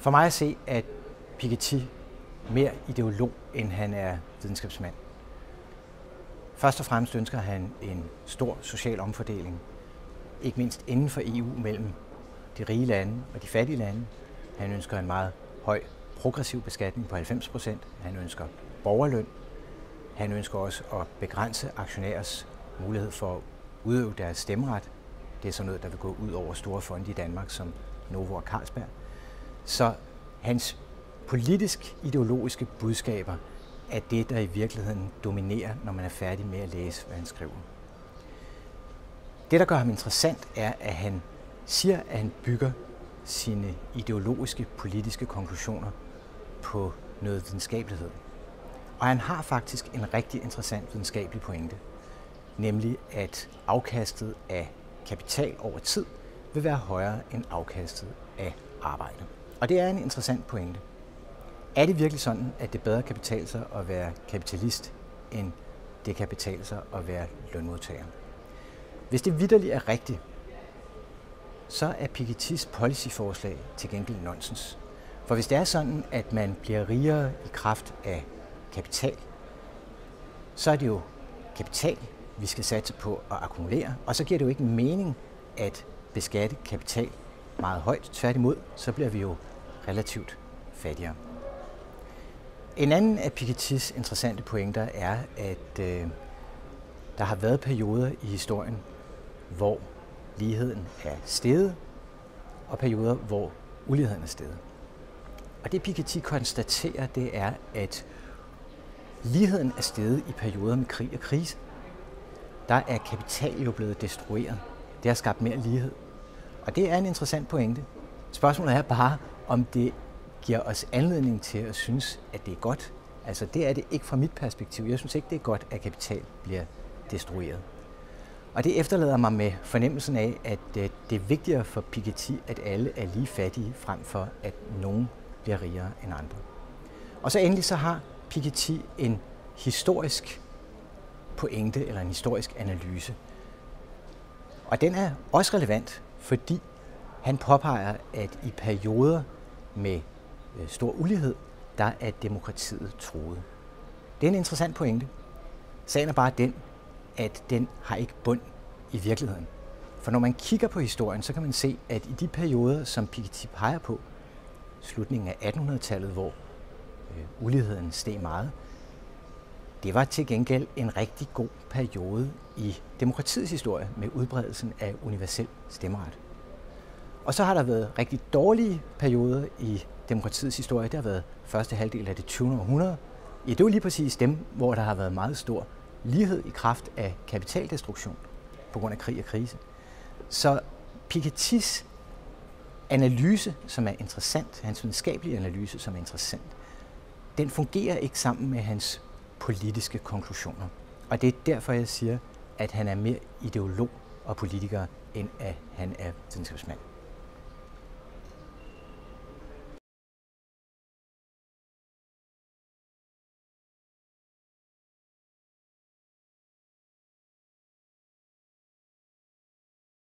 For mig at se, at Piketty mere ideolog, end han er videnskabsmand. Først og fremmest ønsker han en stor social omfordeling, ikke mindst inden for EU mellem de rige lande og de fattige lande. Han ønsker en meget høj progressiv beskatning på 90%. Han ønsker borgerløn. Han ønsker også at begrænse aktionærers mulighed for at udøve deres stemmeret. Det er sådan noget, der vil gå ud over store fonde i Danmark som Novo og Carlsberg. Så hans politisk-ideologiske budskaber er det, der i virkeligheden dominerer, når man er færdig med at læse, hvad han skriver. Det, der gør ham interessant, er, at han siger, at han bygger sine ideologiske, politiske konklusioner på noget videnskabelighed. Og han har faktisk en rigtig interessant videnskabelig pointe, nemlig at afkastet af kapital over tid vil være højere end afkastet af arbejde. Og det er en interessant pointe. Er det virkelig sådan, at det bedre kan betale sig at være kapitalist, end det kan betale sig at være lønmodtager? Hvis det vitterligt er rigtigt, så er Pikettys policyforslag til gengæld nonsens. For hvis det er sådan, at man bliver rigere i kraft af kapital, så er det jo kapital, vi skal satse på at akkumulere, og så giver det jo ikke mening at beskatte kapital meget højt. Tværtimod, så bliver vi jo relativt fattigere. En anden af Pikettys interessante pointer er, at der har været perioder i historien, hvor ligheden er steget, og perioder, hvor uligheden er steget. Og det Piketty konstaterer, det er, at ligheden er steget i perioder med krig og krise. Der er kapital jo blevet destrueret. Det har skabt mere lighed. Og det er en interessant pointe. Spørgsmålet er bare, om det giver os anledning til at synes, at det er godt. Altså det er det ikke fra mit perspektiv. Jeg synes ikke, det er godt, at kapital bliver destrueret. Og det efterlader mig med fornemmelsen af, at det er vigtigere for Piketty, at alle er lige fattige, frem for at nogen bliver rigere end andre. Og så endelig så har Piketty en historisk pointe eller en historisk analyse. Og den er også relevant, fordi han påpeger, at i perioder med stor ulighed, der er demokratiet truet. Det er en interessant pointe. Sagen er bare den, at den har ikke bund i virkeligheden. For når man kigger på historien, så kan man se, at i de perioder, som Piketty peger på, slutningen af 1800-tallet, hvor uligheden steg meget, det var til gengæld en rigtig god periode i demokratiets historie med udbredelsen af universel stemmeret. Og så har der været rigtig dårlige perioder i demokratiets historie. Det har været første halvdel af det 20. århundrede. Ja, det er jo lige præcis dem, hvor der har været meget stor lighed i kraft af kapitaldestruktion på grund af krig og krise. Så Pikettys analyse, som er interessant, hans videnskabelige analyse, som er interessant, den fungerer ikke sammen med hans politiske konklusioner. Og det er derfor, jeg siger, at han er mere ideolog og politiker, end at han er videnskabsmand.